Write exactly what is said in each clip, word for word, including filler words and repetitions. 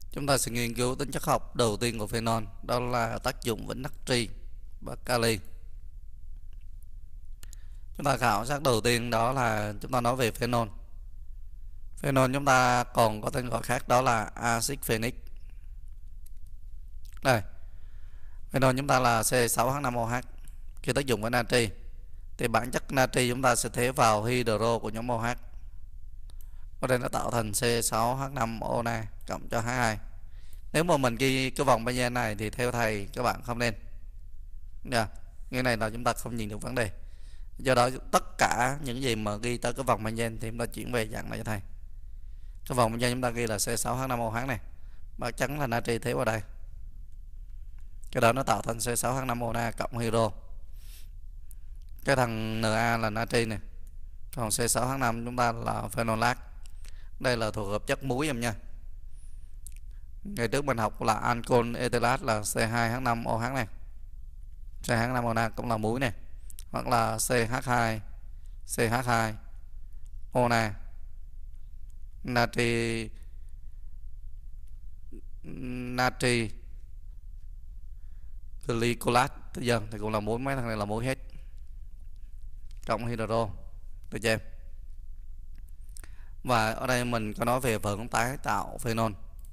Chúng ta sẽ nghiên cứu tính chất học đầu tiên của phenol, đó là tác dụng với natri và kali. Chúng ta khảo sát đầu tiên đó là chúng ta nói về phenol. Phenol chúng ta còn có tên gọi khác đó là axit phenic. Đây, phenol chúng ta là C sáu H năm O H. Khi tác dụng với natri thì bản chất natri chúng ta sẽ thế vào hydro của nhóm OH. Ở đây nó tạo thành C sáu H năm O Na cộng cho H hai. Nếu mà mình ghi cái vòng benzen này thì theo thầy các bạn không nên. Yeah. Cái này là chúng ta không nhìn được vấn đề. Do đó tất cả những gì mà ghi tới cái vòng benzen thì chúng ta chuyển về dạng này cho thầy. Cái vòng benzen chúng ta ghi là C sáu H năm O H này, bản chất là natri thế vào đây. Cái đó nó tạo thành C sáu H năm O Na cộng hydro. Cái thằng Na là natri này, còn C sáu H năm chúng ta là phenolat. Đây là thuộc hợp chất muối em nha. Ngày trước mình học là ancol etelat là C hai H năm O H này, C hai H năm O Na cũng là muối này, hoặc là C H hai C H hai O Na, natri natri glycolat tới giờ thì cũng là muối, mấy thằng này là muối hết, cộng hydro được chưa em? Và ở đây mình có nói về phần tái tạo phenol.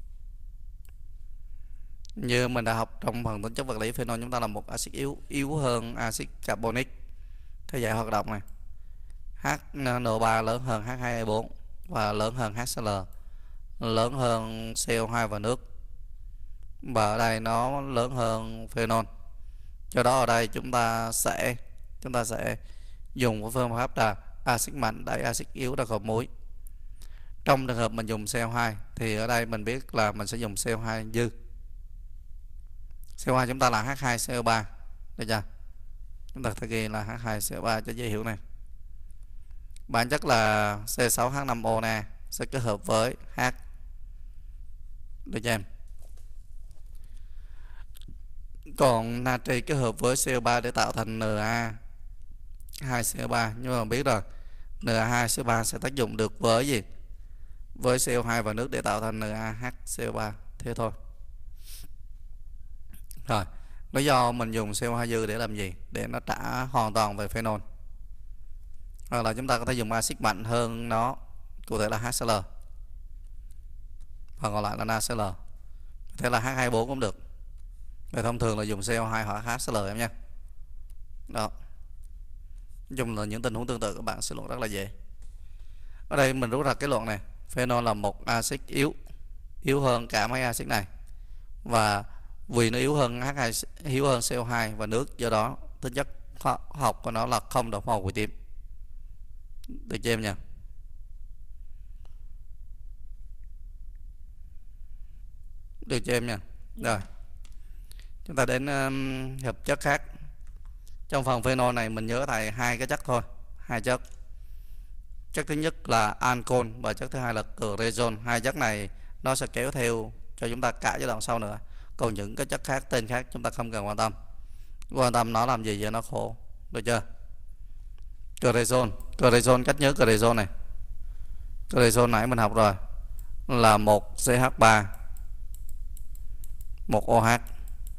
Như mình đã học trong phần tính chất vật lý, phenol chúng ta là một axit yếu yếu hơn axit carbonic theo dạng hoạt động này. H N ba lớn hơn H hai O bốn và lớn hơn HCl, lớn hơn C O hai và nước. Và ở đây nó lớn hơn phenol. Do đó ở đây chúng ta sẽ chúng ta sẽ dùng cái phương pháp là axit mạnh đẩy axit yếu ra khỏi muối. Trong trường hợp mình dùng C O hai thì ở đây mình biết là mình sẽ dùng C O hai dư. C O hai chúng ta là H hai C O ba, được chưa? Chúng ta phải ghi là H hai C O ba cho dễ hiểu này. Bản chất là C sáu H năm O Na sẽ kết hợp với H, được chưa em? Còn natri kết hợp với C O ba để tạo thành Na hai C O ba, nhưng mà biết rồi Na hai C O ba sẽ tác dụng được với gì? Với C O hai và nước để tạo thành NaHCO ba, thế thôi. Rồi, lý do mình dùng C O hai dư để làm gì? Để nó trả hoàn toàn về phenol. Hoặc là chúng ta có thể dùng axit mạnh hơn nó, cụ thể là HCl, và còn lại là NaCl. Thế là H hai O bốn cũng được. Vậy thông thường là dùng C O hai hoặc HCl em nha. Đó. Nói chung là những tình huống tương tự các bạn sẽ luận rất là dễ. Ở đây mình rút ra kết luận này, phenol là một axit yếu, yếu hơn cả mấy axit này, và vì nó yếu hơn H hai, yếu hơn C O hai và nước, do đó tính chất học của nó là không đồng màu của tim. Được chưa em nha? Được chưa em nha? Rồi, chúng ta đến um, hợp chất khác. Trong phần phenol này mình nhớ thầy hai cái chất thôi, hai chất. Chất thứ nhất là ancol và chất thứ hai là cresol. Hai chất này nó sẽ kéo theo cho chúng ta cả giai đoạn sau nữa. Còn những cái chất khác, tên khác chúng ta không cần quan tâm. Quan tâm nó làm gì vậy, nó khổ. Được chưa? Cresol, cresol cách nhớ cresol này. Cresol nãy mình học rồi, là một C H ba, một O H.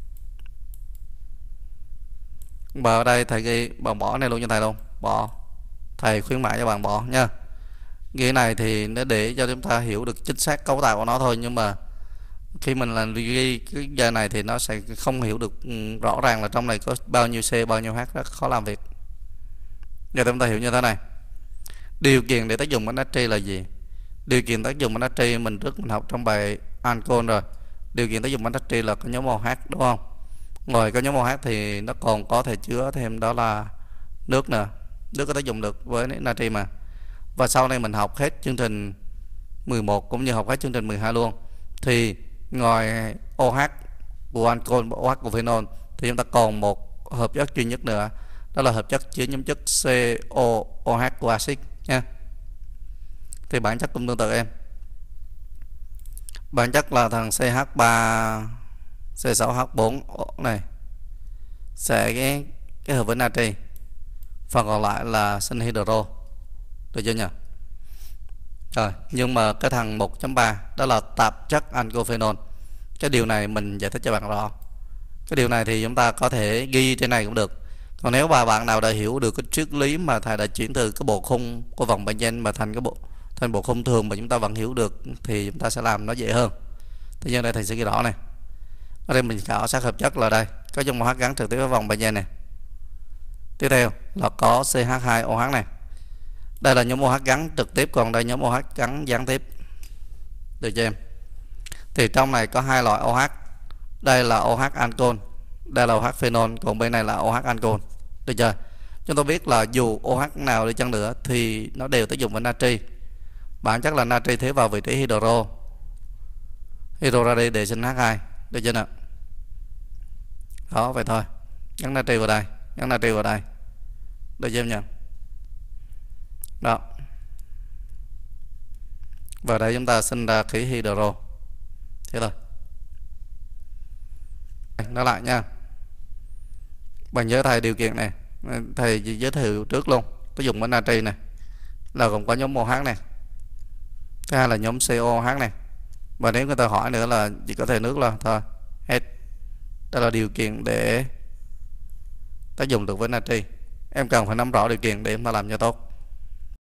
Và ở đây thầy ghi bằng bỏ này luôn cho thầy luôn, bỏ. Thầy khuyến mãi cho bạn bỏ nha. Ghi này thì nó để cho chúng ta hiểu được chính xác cấu tạo của nó thôi, nhưng mà khi mình là ghi cái giờ này thì nó sẽ không hiểu được rõ ràng là trong này có bao nhiêu C bao nhiêu H, rất khó làm việc. Giờ chúng ta hiểu như thế này. Điều kiện để tác dụng với natri là gì? Điều kiện tác dụng với natri mình trước mình học trong bài ancol rồi. Điều kiện tác dụng với natri là có nhóm OH, đúng không? Ngoài có nhóm OH thì nó còn có thể chứa thêm đó là nước nè. Nước có tác dụng được với natri mà. Và sau này mình học hết chương trình mười một cũng như học hết chương trình mười hai luôn, thì ngoài OH của ancol và OH của phenol thì chúng ta còn một hợp chất duy nhất nữa, đó là hợp chất chứa nhóm chất COOH của axit nha. Thì bản chất cũng tương tự em. Bản chất là thằng C H ba C sáu H bốn này sẽ cái, cái hợp với natri, phần còn lại là sinh hydro. Được chưa nhỉ? Rồi, nhưng mà cái thằng một chấm ba đó là tạp chất ancophenol Cái điều này mình giải thích cho bạn rõ. Cái điều này thì chúng ta có thể ghi trên này cũng được. Còn nếu mà bạn nào đã hiểu được cái triết lý mà thầy đã chuyển từ cái bộ khung của vòng Bayesian mà thành cái bộ thành bộ khung thường mà chúng ta vẫn hiểu được thì chúng ta sẽ làm nó dễ hơn. Tuy nhiên đây thầy sẽ ghi rõ này. Ở đây mình khảo sát hợp chất là đây, có dung OH gắn trực tiếp với vòng Bayesian này. Tiếp theo là có xê hát hai ô hát này. Đây là nhóm OH gắn trực tiếp, còn đây nhóm OH gắn gián tiếp. Được chưa em? Thì trong này có hai loại OH. Đây là OH ancol, đây là OH phenol, còn bên này là OH ancol. Được chưa? Chúng ta biết là dù OH nào đi chăng nữa thì nó đều tác dụng với natri. Bản chất là natri thế vào vị trí hydro. Hydro ra đi để sinh hát hai. Được chưa nào? Đó, vậy thôi. Gắn natri vào đây, gắn natri vào đây. Được chưa em nhỉ? Đó. Và đây chúng ta sinh ra khí hydro. Thế thôi. Nó lại nha. Bạn nhớ thầy điều kiện này, thầy giới thiệu trước luôn. Tôi dùng với natri này là gồm có nhóm OH này, thứ hai là nhóm xê o hát này, và nếu người ta hỏi nữa là chỉ có thể nước là thôi hết. Đó là điều kiện để tác dụng được với natri. Em cần phải nắm rõ điều kiện để chúng ta làm cho tốt.